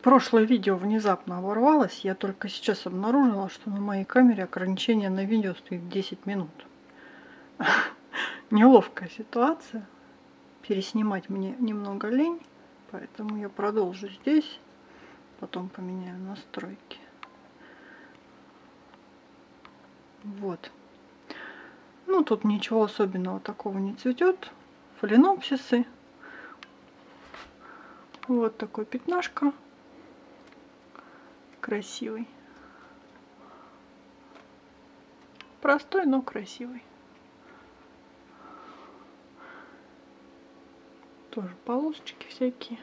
Прошлое видео внезапно оборвалось. Я только сейчас обнаружила, что на моей камере ограничение на видео стоит 10 минут. Неловкая ситуация. Переснимать мне немного лень, поэтому я продолжу здесь. Потом поменяю настройки. Вот. Ну, тут ничего особенного такого не цветет. Фаленопсисы. Вот такой пятнышко. Красивый. Простой, но красивый. Тоже полосочки всякие.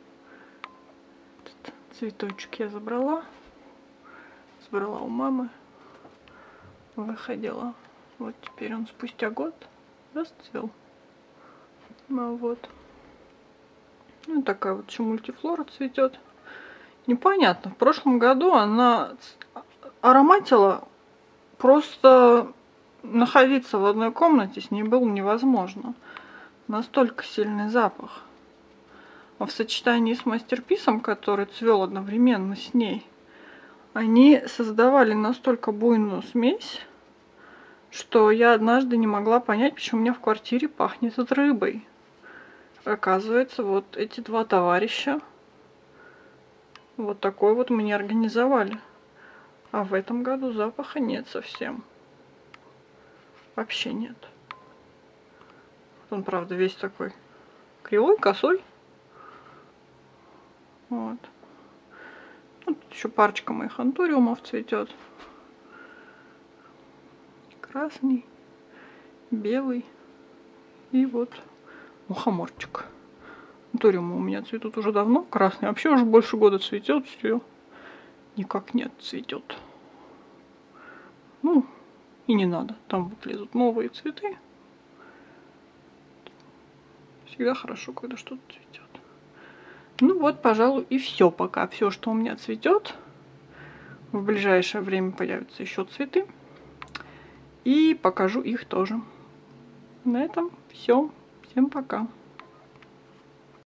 Этот цветочек я забрала. Забрала у мамы. Выходила. Вот теперь он спустя год расцвел. Ну вот. Ну такая вот еще мультифлора цветет. Непонятно. В прошлом году она ароматила, просто находиться в одной комнате с ней было невозможно. Настолько сильный запах. А в сочетании с мастерписом, который цвел одновременно с ней, они создавали настолько буйную смесь, что я однажды не могла понять, почему у меня в квартире пахнет от рыбой. Оказывается, вот эти два товарища вот такой вот мне организовали. А в этом году запаха нет совсем. Вообще нет. Он, правда, весь такой кривой, косой. Вот. Тут еще парочка моих антуриумов цветет. Красный, белый и вот мухоморчик. Антуриумы у меня цветут уже давно. Красный вообще уже больше года цветет. Все. Никак нет, цветет. Ну, и не надо. Там вот лезут новые цветы. Всегда хорошо, когда что-то цветет. Ну вот, пожалуй, и все пока. Все, что у меня цветет. В ближайшее время появятся еще цветы. И покажу их тоже. На этом все. Всем пока.